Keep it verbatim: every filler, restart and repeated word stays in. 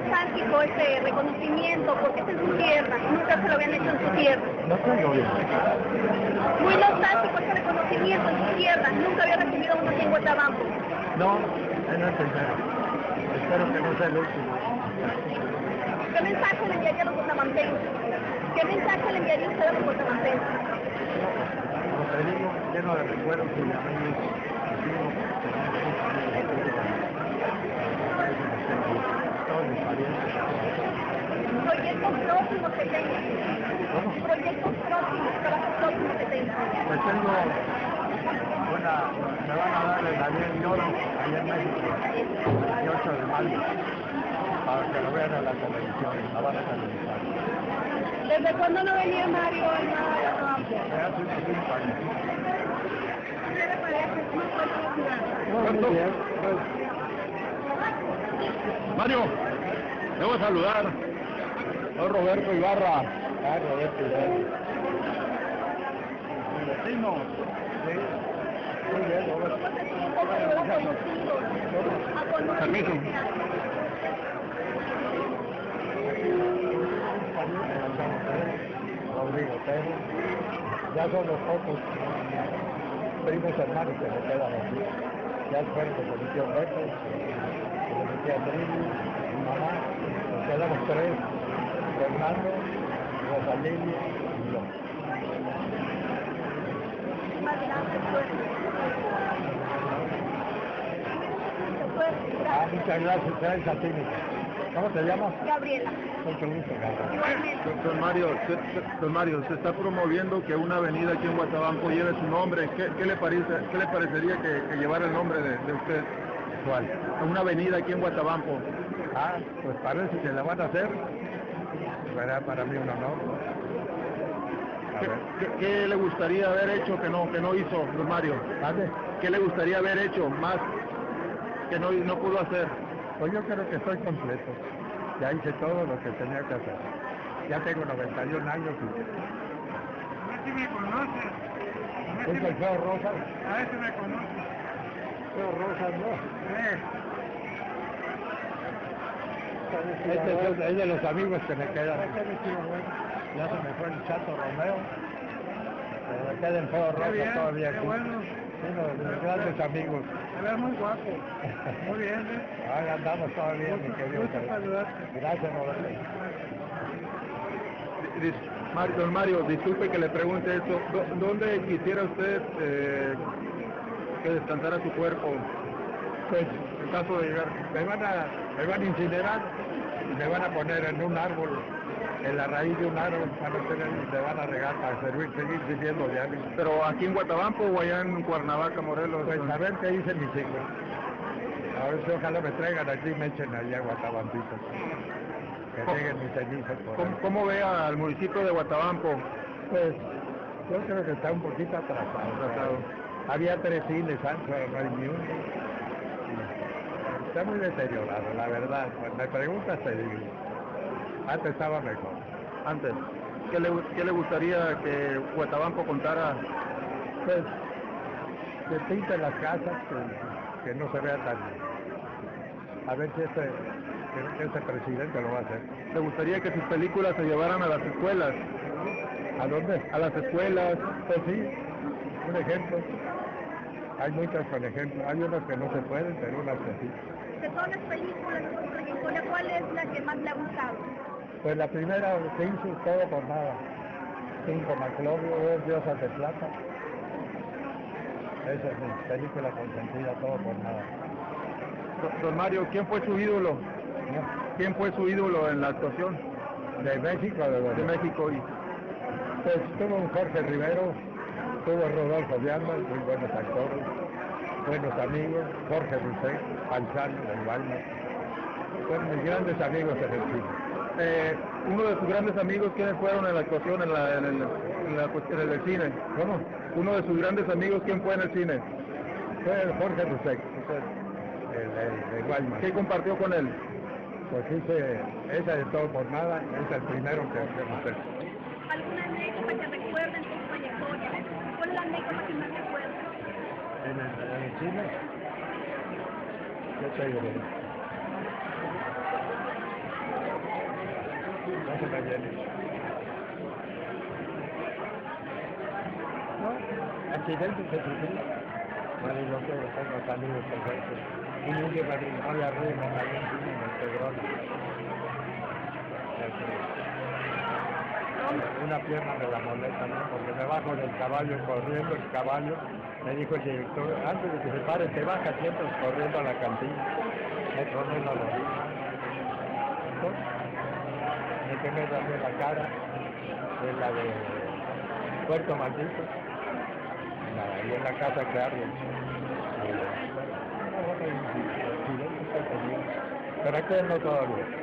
nostálgico este reconocimiento, porque es en su tierra, nunca se lo habían hecho en su tierra. No tengo bien. Muy nostálgico este reconocimiento en su tierra, nunca había recibido uno aquí en Guatabampo. No, es el primero. Espero que no sea el último. ¿Qué mensaje le enviaría a los guatemaltecos? ¿Qué mensaje le enviaría usted a los guatemaltecos? Como te digo, lleno de recuerdos y de amigos. Todos mis parientes. Proyectos próximos que tenga. ¿Cómo? Proyectos próximos, trabajos próximos que tenga. Pues tengo una, me van a dar el avión de oro allá en México, dieciocho de mayo, para que lo vean en la televisión, la van a televisar. ¿Desde cuándo no venía Mario al Guatabampo? Hace unos cinco años. ¿Qué le parece? ¿Cómo fue su ciudad? Muy bien, pues. Mario, debo saludar. Soy Roberto Ibarra. Ah, Roberto Ibarra. Mi vecino. Sí. Muy bien, Roberto. ¿Cómo se siente que lo ha conocido? A conocer. Permiso. Rodrigo Pérez. Ya son los pocos primos hermanos que me quedan aquí. Ya fueron que se metió Beto, que se metió Andrini, mi mamá. Nos quedamos tres. Fernando, Rosalini y yo. Más grande, pues. Se puede Ah, retirar. muchas gracias, gracias a ti. ¿Cómo te llamas? Gabriela. Mucho gusto, Gabriela. Igualmente. Don Mario, se, se- don Mario, se está promoviendo que una avenida aquí en Guatabampo lleve su nombre. ¿Qué, qué le parece, qué le parecería que, que llevara el nombre de, de usted? ¿Cuál? Una avenida aquí en Guatabampo. Ah, pues parece que la van a hacer. Será para mí un honor. A ¿Qué, ver. qué- qué le gustaría haber hecho que no, que no hizo, don Mario? ¿Vale? ¿Qué le gustaría haber hecho más que no, no pudo hacer? Pues yo creo que estoy completo. Ya hice todo lo que tenía que hacer. Ya tengo noventa y un años y... A ver si me conoces. A ver si ¿Es me, el feo Rosas? a ver si me conoces. Feo Rosas, no. Eh, Es de, es de los amigos que me quedan. Ya se me fue el Chato Romeo. Pero me queda el feo Qué Rosas bien, todavía qué aquí. bueno. Uno de mis grandes amigos. te ves muy guapo. Muy bien, ¿eh? Ahí andamos todavía, mi Gusto- querido. gusto Feo. saludarte. Gracias, Roberto. Dis- Mar- Don Mario, disculpe que le pregunte esto. ¿Dó- ¿Dónde quisiera usted eh, que descansara su cuerpo Pues en caso de llegar? me van a, me van a incinerar y me van a poner en un árbol, en la raíz de un árbol, van a tener, y me van a regar para servir, seguir sirviendo de algo. ¿Pero aquí en Guatabampo o allá en Cuernavaca, Morelos? Pues a ver qué dicen mis hijos. A ver si ojalá me traigan aquí y me echen allá a Guatabampito. Que lleguen mis cenizas por ¿Cómo, ahí. cómo ve al municipio de Guatabampo? Pues yo creo que está un poquito atrasado. Atrasado. Había tres cines antes, ahora no hay ni uno. Y está muy deteriorado, la verdad. Cuando me preguntas te digo. Antes estaba mejor. Antes, ¿qué le, qué le gustaría que Guatabampo contara? Pues que pinten las casas, que, que no se vea tan... A ver si este, que este presidente lo va a hacer. ¿Le gustaría que sus películas se llevaran a las escuelas? ¿A dónde? A las escuelas. Pues sí, un ejemplo. Hay muchas con ejemplo. Hay unas que no se pueden, pero unas que sí. De todas las películas de su trayectoria, ¿cuál es la que más le ha gustado? Pues la primera se hizo Todo por Nada. Cinco Maclovio, dos Diosas de Plata. Esa es mi película consentida, Todo por Nada. Don- Don Mario, ¿quién fue su ídolo? ¿No? ¿Quién fue su ídolo en la actuación De México, de de verdad. México? Y Pues tuvo un Jorge Rivero, tuvo Rodolfo de Alba, muy buenos actores, buenos amigos, Jorge Rusek, Panchano del Balma. Fueron mis grandes amigos en el cine. eh, uno de sus grandes amigos, ¿quiénes fueron en la actuación en, la, en, el, en, la, cuestión del cine? ¿Cómo? Uno de sus grandes amigos, ¿quién fue en el cine? Fue el Jorge Rusek, el, el de Guaymas. ¿Qué compartió con él? Pues hice esa de Todo por Nada, es el primero que hacemos hecho. ¿Alguna anécdota que recuerden de su trayectoria? ¿Cuál es la anécdota que más recuerda? En el, en el cine, ¿qué te diré? no se me llene. No, accidentes se sufrí. Bueno, yo que tengo salud perfecto. Un indio me brincó de arriba y me cayó encima y me integró una pierna me la molesta, ¿no? Porque me bajo del caballo corriendo, el caballo, me dijo el director, antes de que se pare, te bajas siempre corriendo a la cantina. Me tronó la rodilla. Me quemé también la cara, de la de Puerto Maldito, y en la casa que arde. Pero aquí no todavía.